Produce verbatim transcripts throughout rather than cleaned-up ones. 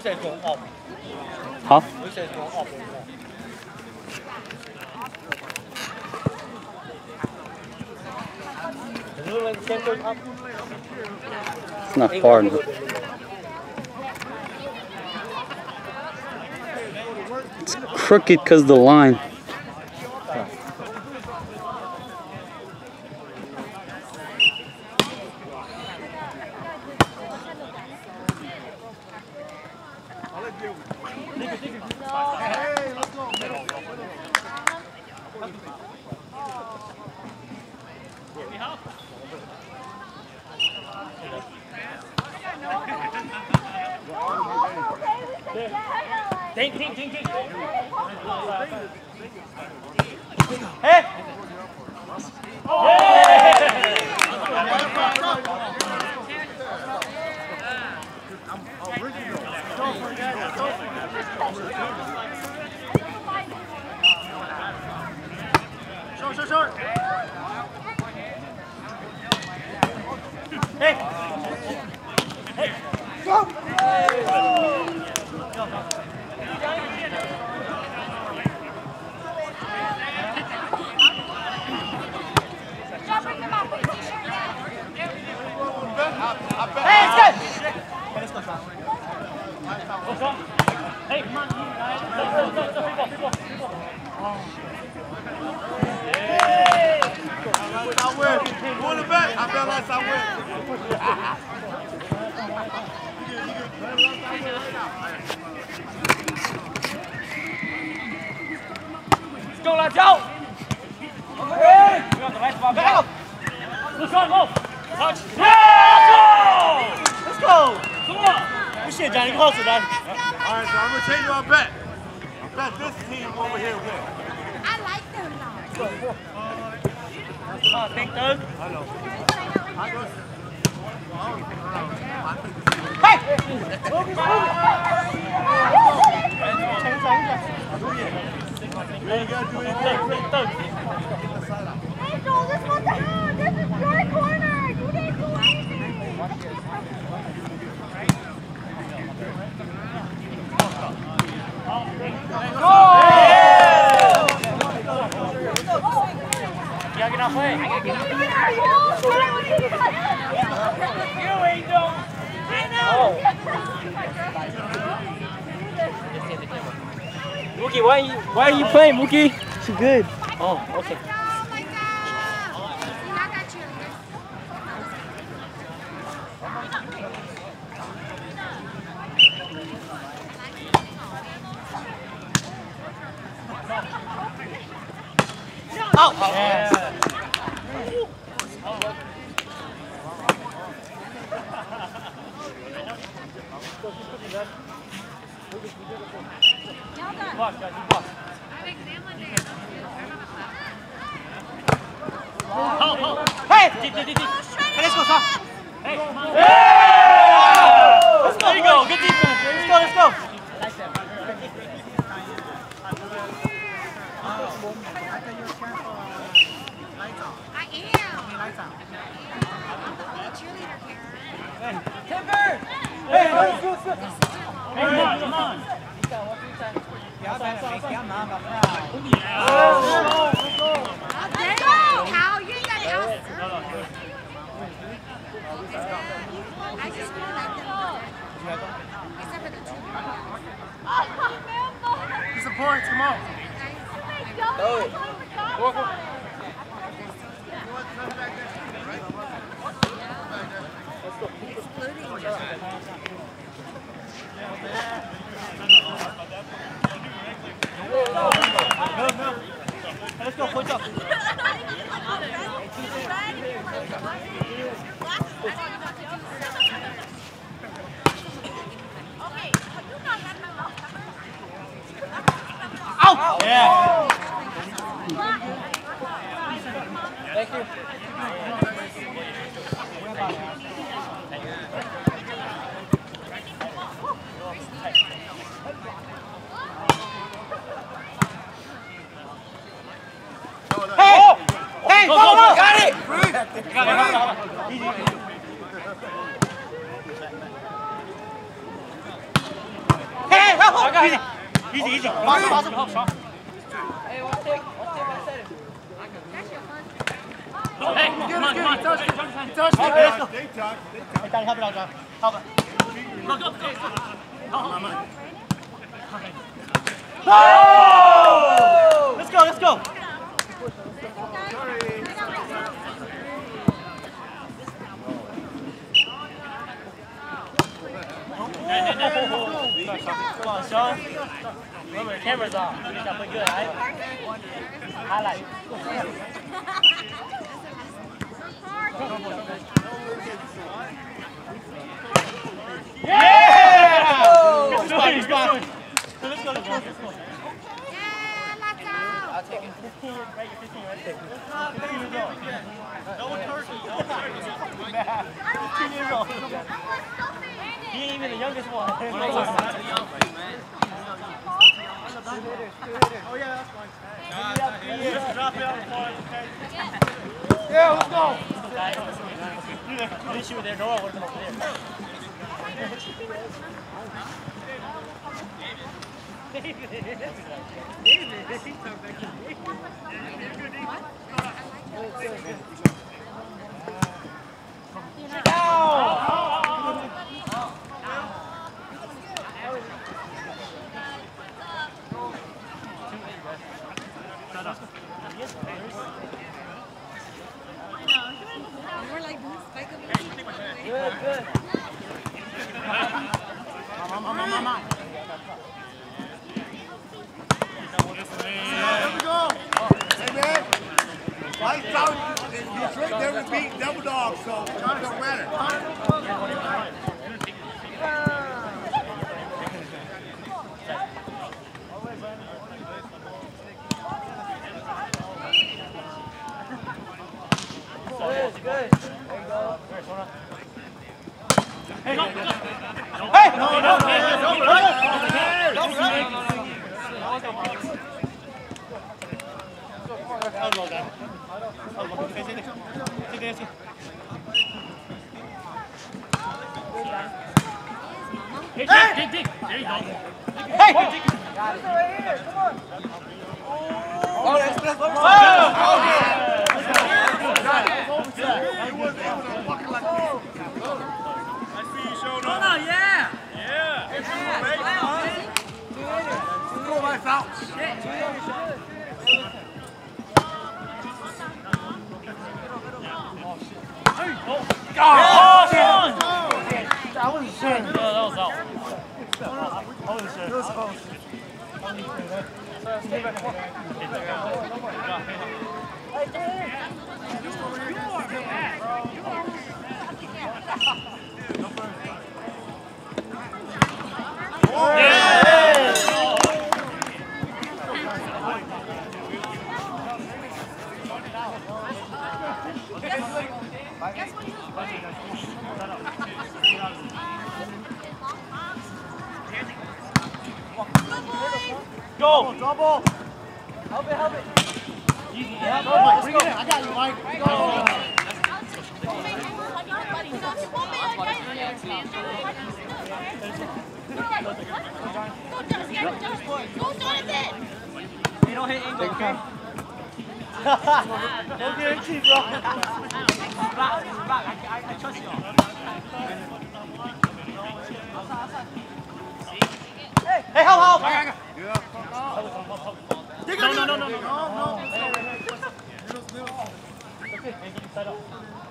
says go up. Huh? Who says go up? It's not far enough. It's crooked because the line. Ding, ding, ding, ding. Hey! Oh! Short, short, short. Hey! Hey! Go! Hey! Go, go. Hey, it's good! Let's go, Sean. Go, Sean. Hey, come on. Go, go, go, go, free ball, free ball, free ball. Hey! I win. Go in the back. I feel like I win. Let's go, lads, out! Hey! We got the right spot. Back up! Let's go, go! Touch! Yeah! Let's go! Come on! Good shit, Johnny. Closer, Johnny. All right, so I'm going to tell you our bet. I bet this team over here win. I like them now. Come on, think third. I know. I go. Hey! You ain't got to do anything. Hey, Joel, this one's a hand. This is your corner. You didn't do anything. Go! You gotta get off way. I gotta get off way. You ain't doing. I know. Mookie, why are you, why are you playing, Mookie? She's good. Oh, okay. Oh, my God. See, I got you. Oh! Yeah. Box, guys, box. Oh, oh. Hey! Deep, deep, deep, deep. Hey, let's go, Tom. Hey! Yeah! Let's go. There you go. Good defense. Let's go, let's go. I am. Cheerleader here. Hey, Timber! Hey, let's go, let's go. Hey, come on, come on. Kéo tay là mày kéo mà vào nào. Let's go, Cal. You ain't got to out. I just feel like them. Except for the two. Get some points. Come on. Go. Go. Go. Exploding. No, no. Let's go, push up. Out! Yeah. Thank you. Hey! Hey! Go, go, go! Got it! Got it, got it. Easy. Hey, help! I got it. Easy, easy. Pass, pass, pass, pass. Hey, one take, one take, one set. Hey, come on, come on. Touch it. Touch it. Let's go. They touch. They touch. Hey, Danny, help it out, John. Help it. Go, go, go. Oh! Let's go, let's go. Come on, Sean. Remember, the camera's on. You got to play good, right? Highlight. Yeah! Good spot, good spot. Let's go, let's go, let's go. Yeah, let's go. I'll take it. fifteen, right? fifteen, right there. fifteen years old. No one turkey. No one turkey. fifteen years old. He ain't even the youngest one. Oh, yeah, that's fine. Drop it on the floor. Yeah, let's go. The issue with their door would have been over there. We're like this. Good, good. Come on, come on, come on. Here we go. Hey, man. Lights out. In Detroit, they were beating double dogs, so it don't matter. Good, good. There you go. Hey, no, no. Hey! No, no, no. Don't run. Don't run. Elbow down. Elbow. Stay, stay there. Stay there, stay. Hey, dig, dig, dig. There you go. Hey! Dig, dig. Got it. Right here. Come on. Oh, that's that's what He wasn't able to fucking like I see you showing up. Oh, yeah. Yeah. It's Go my foul. Oh, Sean! I wasn't sure. No, that was out. I wasn't sure. It was close. Go! Double! Help it, help it. Easy. Yeah, go, Mike. Bring it in. I got you, Mike. Go. You don't hit angle, okay? Don't get itchy, bro. Rock, rock. I, I, I trust you. Hey, Hey, help, help! No, No, no, no, no, no. no. Side up.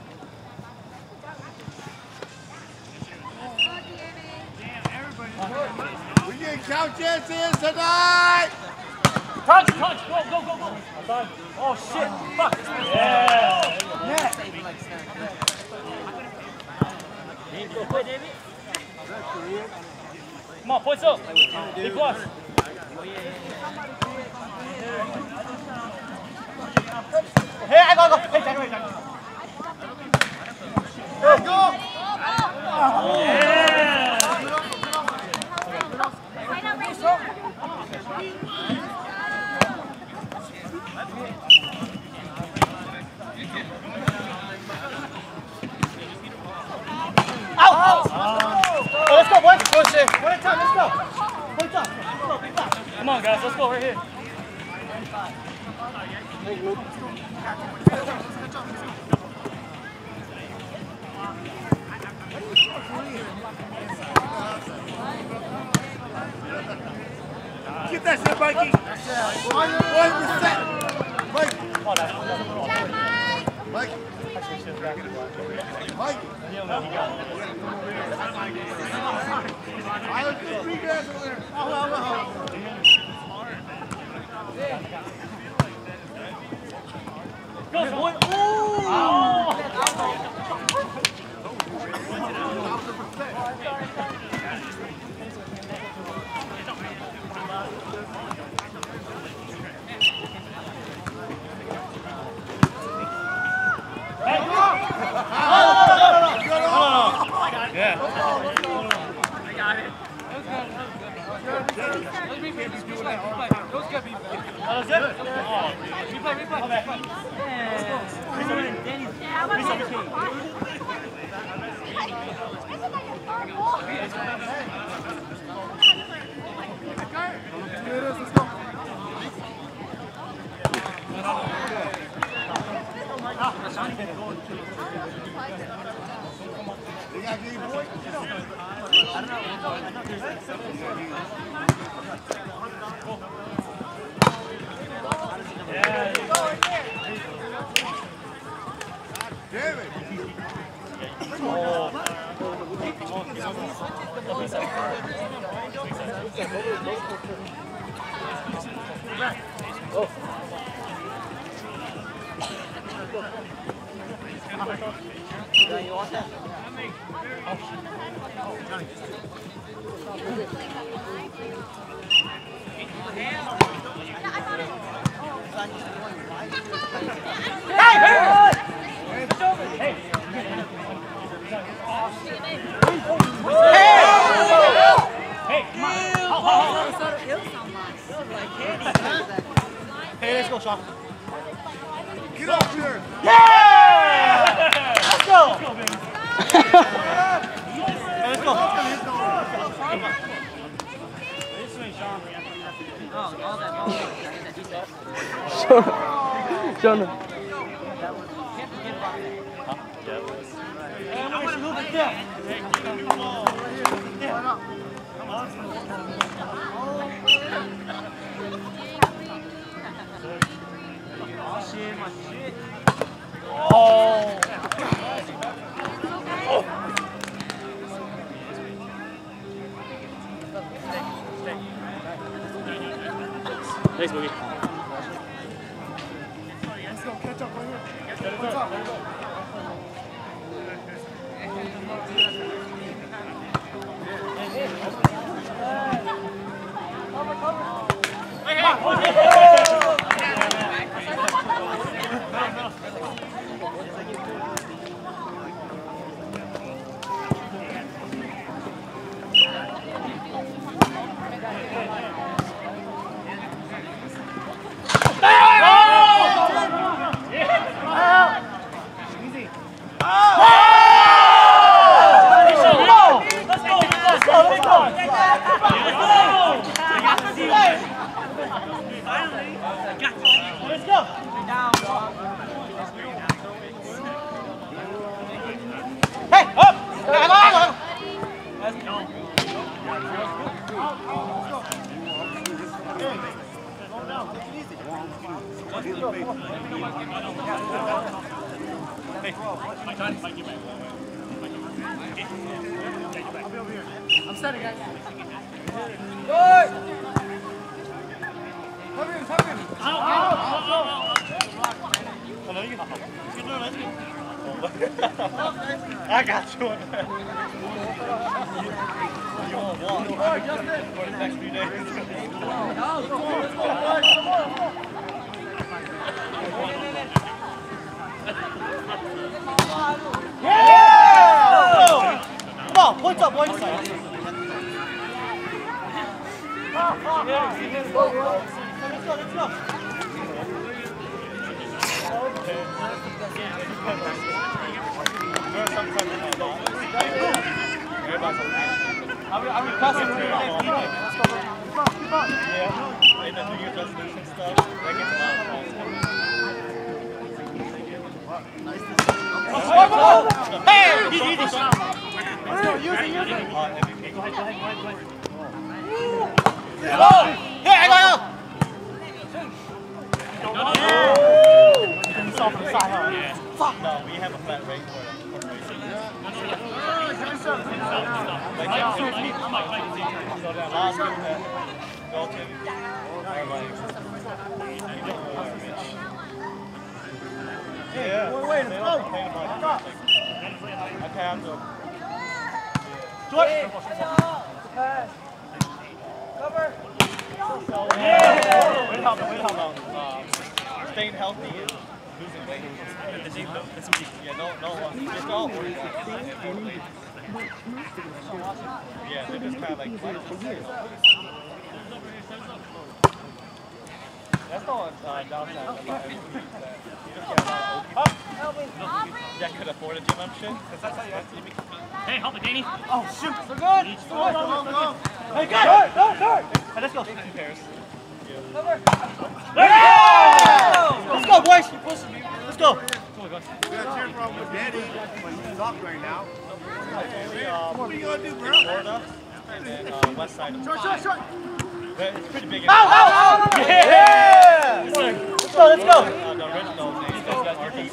We get count chances tonight. Touch, touch, go, go, go, go. Outside. Oh, shit. Fuck. Yeah. Yeah. Go play, David. Come on, points up. Big plus. Hey, I gotta go. Hey, Jack, wait, Jack. Hey, go. Yeah. Out. Oh, let's go, boys. One at a time, let's go. go right here. Get that shit, Mikey. one hundred percent. Mikey. Mikey. Mikey. I look at three guys over there. Oh, well, well. Go, boy. Ooh! Oh. Yeah. I got it. Those good people. Oh, that's it? Oh, replay, replay. Let's go. You got Game Boy? I don't know. Yeah. Damn it. Oh. You want that? Hey! Hey! Hey! Hey! Hey, let's go, Sean. Get up here. Yeah! Let's go! Let's go, baby. Hey, let's go. Jonah. Hey, I'm gonna move it down. Oh, shit, my shit. Oh. Oh. Thanks, Boogie. Let's go catch up right here. What's What's up? Hey, hey, oh, yeah. Let's go! Hey, up! Come on! Let's go. Hey, my time, Mike, get back. I'm setting guys. Good! Cover him, cover him. Out, out, out, out, out. Oh, no, you can. You can do it, let's go. I got you on that. You won't walk for the next few days. Let's go, let's go, boys. Come on, come on. Yeah! Come on, points up, points up. Let's go, let's go. I'm, I'm passing. Let's go. Keep up, keep up. Yeah. made the New Year's resolution stuff. That gets a lot of fun. Hey! Easy, easy. Let's go, use it, use it. Go ahead, go ahead, go ahead, go ahead. Hello! Hey, I got you! No, no, no! It's off the side, huh? Yeah. Fuck! No, we have a flat rate for it. So that allows people to go to our legs. Yeah, wait, wait, let's go! Okay, I'm good. Short! Cover! Yeah! Wait, how about, wait, how about uh, staying healthy and losing weight? Yeah, no, no, uh, just all work. Yeah, they're just kind of like flat. That's the one uh, downside about everything is that you just get a lot of open that could afford a gym membership. Hey, help me, Danny. Oh, shoot. So good. So good. Go, go. Hey, good. Go, go, go. Hey, let's go. Two pairs. Yeah. Let's go, boys. Let's go. We got cheer from Daddy when he's off right now. We, um, What are you gonna do, bro? Florida and then uh, west side of Short, short, short. But it's pretty big. Ow, ow, ow. Yeah! Let's go, let's go. Uh, the original name is R T C.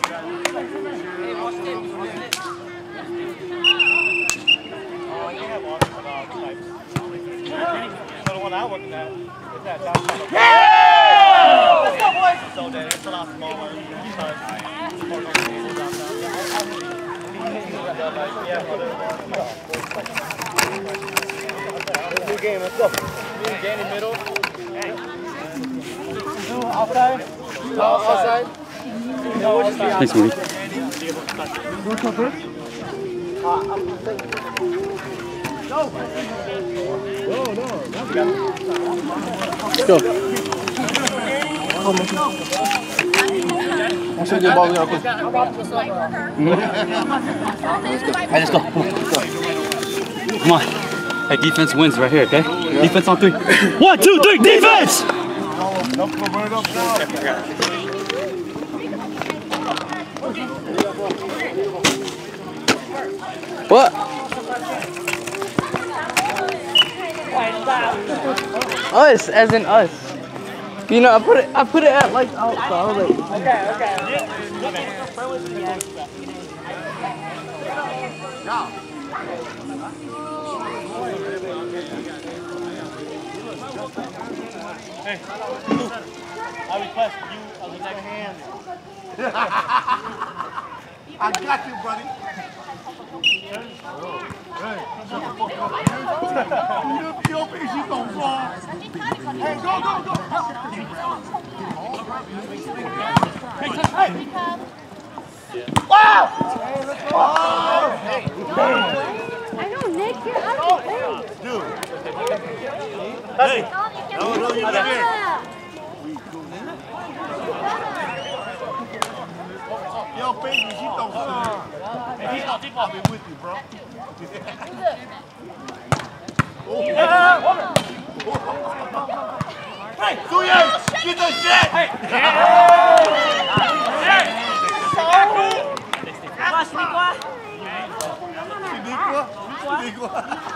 Oh, they have water for all types. So the one I work at is that downtown. Yeah! Let's go, boys! So then it's a lot smaller because more people downtown. Yeah, new game, let's go. Danny middle. Outside. No, outside. No, outside. Thanks, Moody. No. No, no. Let's go. I'll show you the ball real quick. Hey, let's go. Come on. Let's go. Come on. Hey, defense wins right here, okay? Yeah. Defense on three. One, two, three, defense! What? Us, as in us. You know, I put it, I put it at like outside. I was like, okay, okay. Hey, I request you as a next hand. I got you, buddy. Hey, you必须懂说。Hey, go, go, go. Hey, wow! I know, Nick, you're out of the way. Dude. Hey. No, no, you got here. Yo, baby, she don't see. I'll be with you, bro. Hey, Suya, get the shit! Hey! Shiniqua? Shiniqua?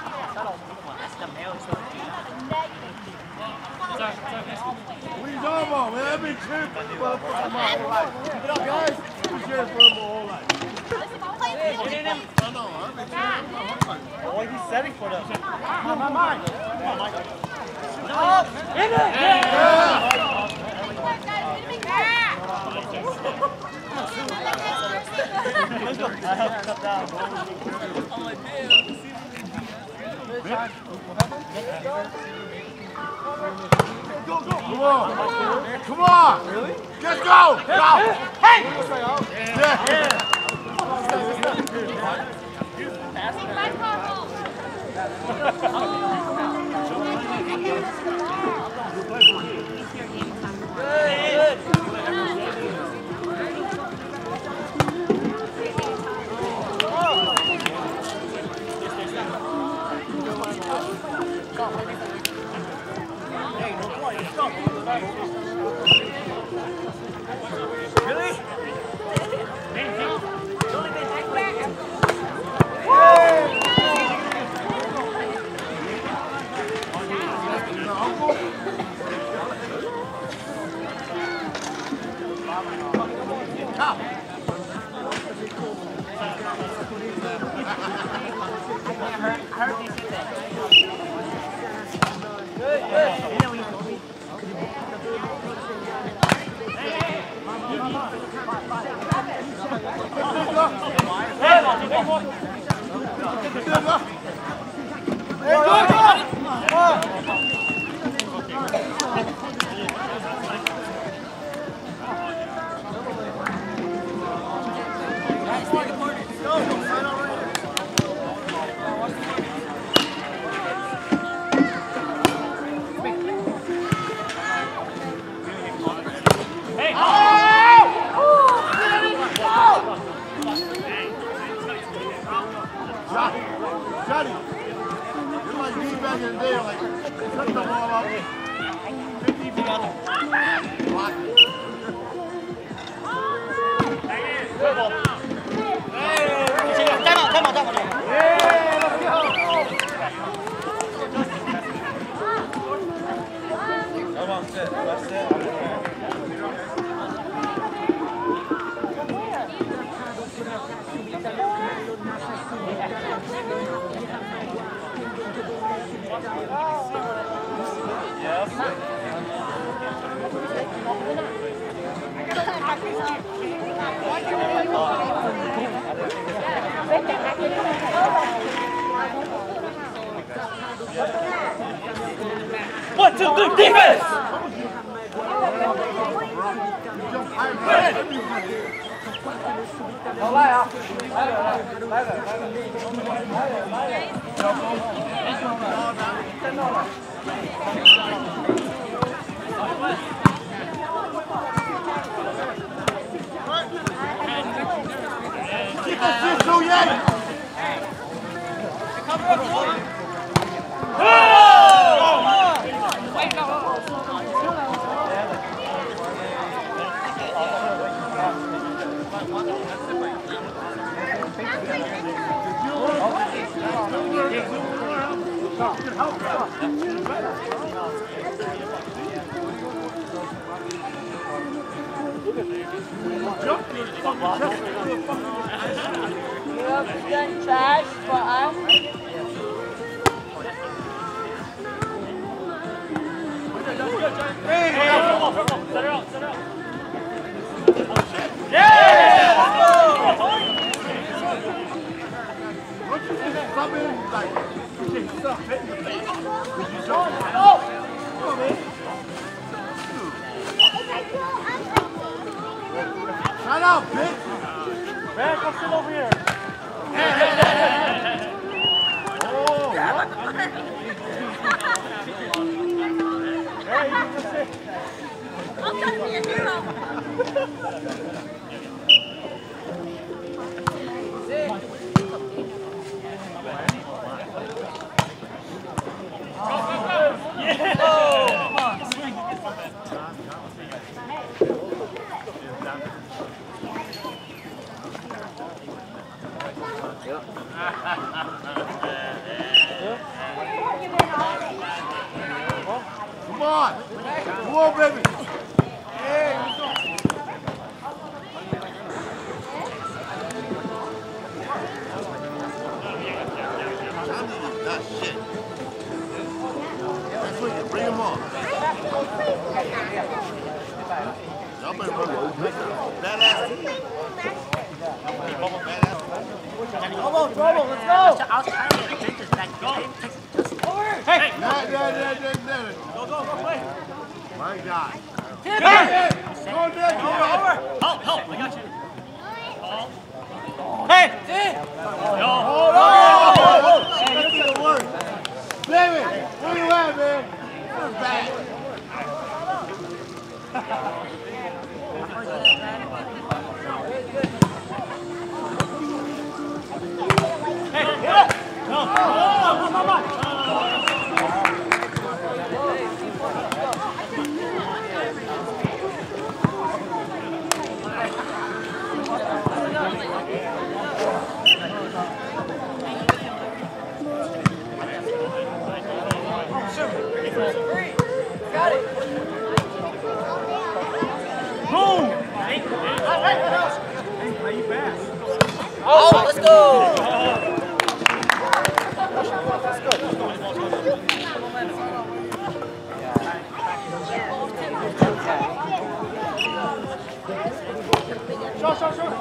What are you talking about, man? I've been cheering for my whole life. Guys, I've been cheering for him my whole life. Oh, he's setting for them. My, my, my. In it! Let's go. I have to cut down. Go, go. Come on. Come on. Really? Let's go. Go. Hey! Yeah. Yeah. Hey, no point. Let's go. Johnny, you're like me back in the day, like, cut the ball up. fifty feet out. Block it. Time out, time out, time out. Hey, let's go. Come on, sit. That's it. One, two, three, defense! Done trash for us. Hey, set her out, set her out. Shut up, bitch! Man, come sit over here. Oh, I'm trying to be a hero. come on! Come on, baby! Hey, let's go! Johnny is not shit. That's what you bring him on. Y'all better run badass team. Badass. Trouble, trouble, let's go! Hey! Yeah, yeah, yeah, yeah, yeah. Go, go, go, play. My God. Hey! Go there, go over. Help, help, I got you. Hey! Yo. Oh, hey, this is the worst. David, where you at, man? You're bad. Hey, get up. No. Oh, come on, come on. Got it! Boom! Oh, let's go! Sure, sure, sure.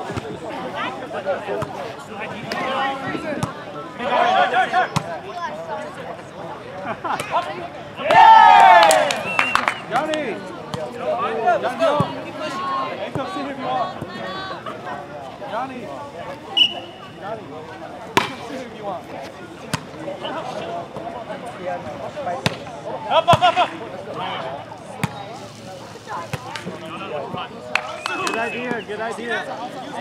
Johnny! Johnny, go! Hey, come sit here if you want. Johnny! Johnny! Come sit here if you want. Up, up, up, up! Good idea, good idea.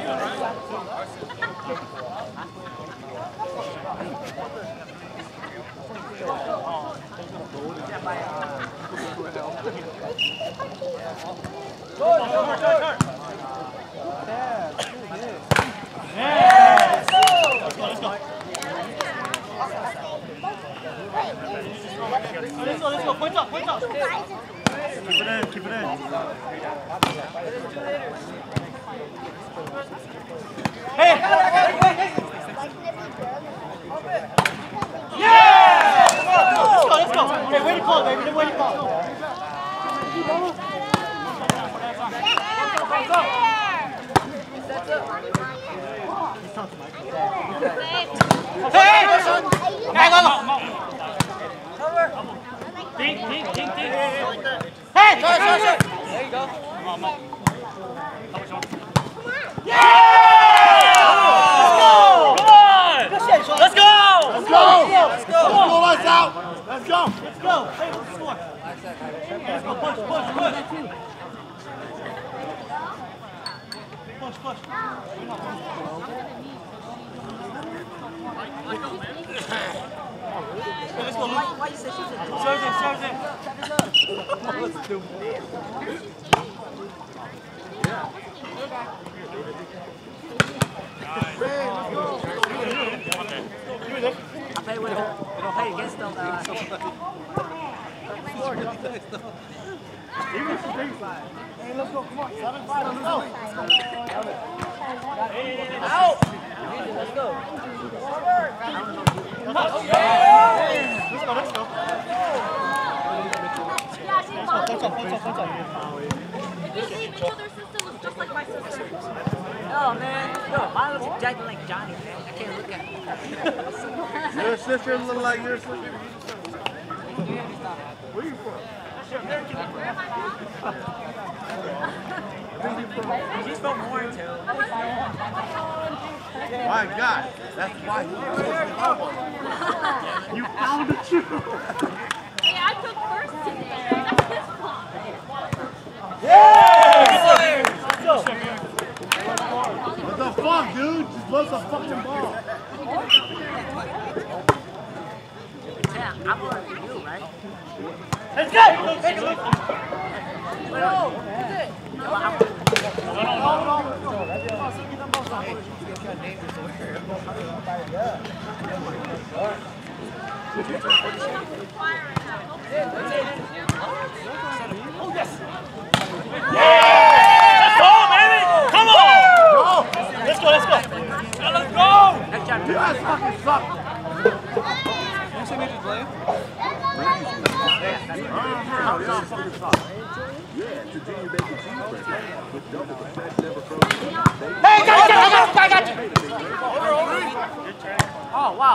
Let's go, let's go, point up, point up. Keep it in, keep it in. Hey! Yeah! Let's go, let's go. Okay, way to call, baby. Way to call. Hey! Hang on. Ding, ding, ding, ding. Hey! There you go. Yeah! Let's go! Let's go! Let's go! Let's go! Let's go! Let's out! Let's go! Let's go! Hey, let's score! Let's go, push, push, push! Push, push. Okay, let's go, Luke. Why you say she's a serve in, serve in. Let's do it. I play with them. I play against them. Uh, Hey, let's go. Come on. seven five. Let's go. out! Let's go. Let's go, let's go. Punch up, punch up, punch up. If you see each other's sister looks just like my sister. Oh man, yo, mine looks exactly like Johnny, man. I can't look at it. Your sister look like your sister. Where you from? She's from Warrentown. My God, that's why you found the truth. Hey, I took first today. That's his fault. Let's go. What the fuck, dude? Just bust a fucking ball. Yeah, I'm going for you, right? Let's go! Let's go! Oh, yes! Yeah! Let's go, baby! Come on! Let's go, let's go! Now let's go! You guys fucking suck. You see me to play? Hey, got you! I got you! I got you! Oh, wow.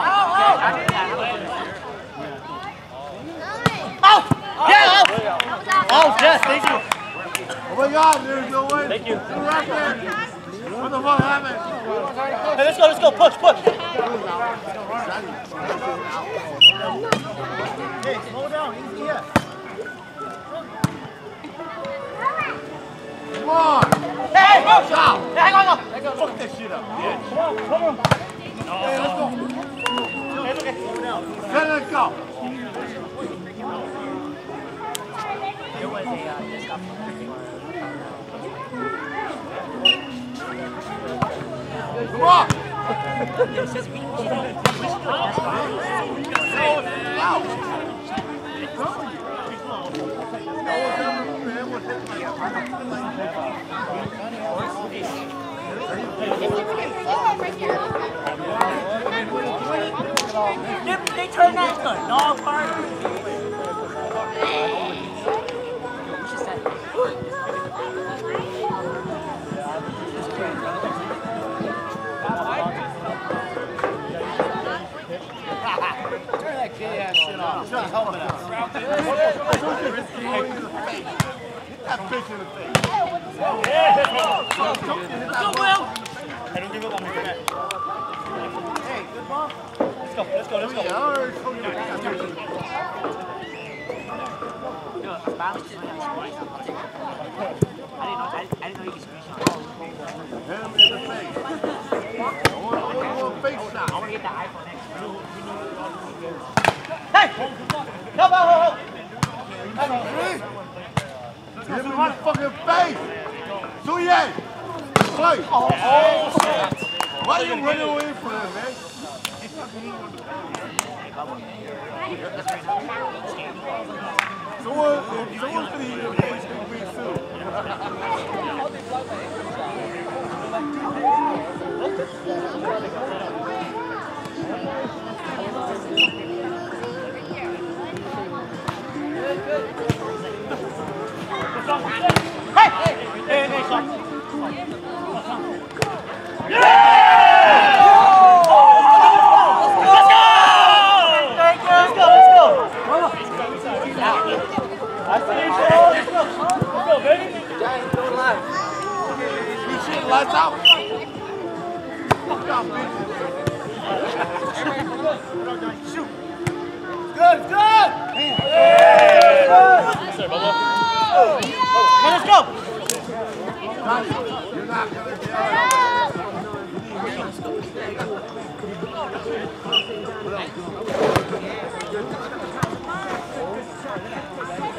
Out! Yeah, out! Out, yes, thank you. Oh my God, there's no way. Thank you. You're right there. What the fuck happened? Hey, let's go, let's go, push, push. Hey, slow down, easy here. Come on. Hey, go! Stop! Hey, hang on, hang on. Fuck this shit up. Come on, come on. Hey, let's go. Hey, it's okay, slow down. Then let's go. Come on. No, partner. We should set Turn that gay ass shit off. Try helping us. That bitch in the face. Yeah, let's go. Let's go, Will. Hey, don't give up on me for that. Hey, good ball. Let's go, let's go, let's go. Yeah, I already told you that. I got you. Yo, balance is really nice. I'll take it. I didn't know. I, I didn't know you could screenshot. Hit him in the face. I want a little face I shot. want to get the iPhone X. Hey! Come on! Hit him in the fucking face. Suye! Play! Oh, shit! Why are you running away from him, man? Someone, someone's gonna eat your face big big soon. Hey! Hey, hey, son. Lights out. Fuck out, bitch. Shoot. Good, good. Yes, sir, Bubba. Come on, let's go. You're not gonna get out. You need me.